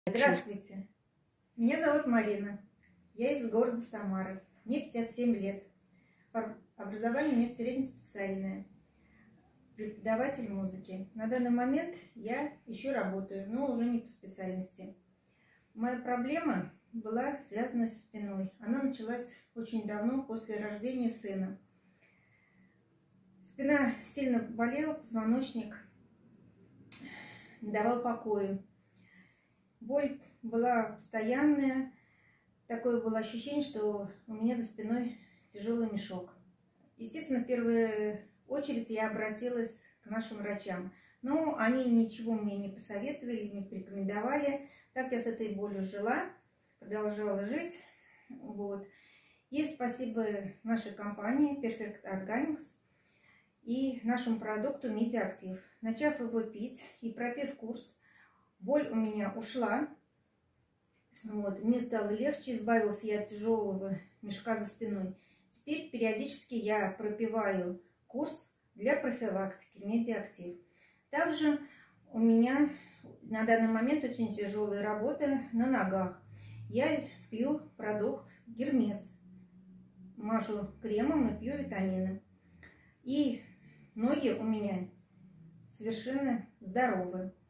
Здравствуйте, меня зовут Марина, я из города Самары, мне 57 лет, образование у меня среднеспециальное, преподаватель музыки. На данный момент я еще работаю, но уже не по специальности. Моя проблема была связана со спиной, она началась очень давно, после рождения сына. Спина сильно болела, позвоночник не давал покоя. Боль была постоянная, такое было ощущение, что у меня за спиной тяжелый мешок. Естественно, в первую очередь я обратилась к нашим врачам, но они ничего мне не посоветовали, не порекомендовали. Так я с этой болью жила, продолжала жить. Вот. И спасибо нашей компании Perfect Organics и нашему продукту Медиактив. Начав его пить и пропив курс, боль у меня ушла, вот, мне стало легче, избавился я от тяжелого мешка за спиной. Теперь периодически я пропиваю курс для профилактики Медиактив. Также у меня на данный момент очень тяжелая работа на ногах. Я пью продукт Гермес, мажу кремом и пью витамины. И ноги у меня совершенно здоровы.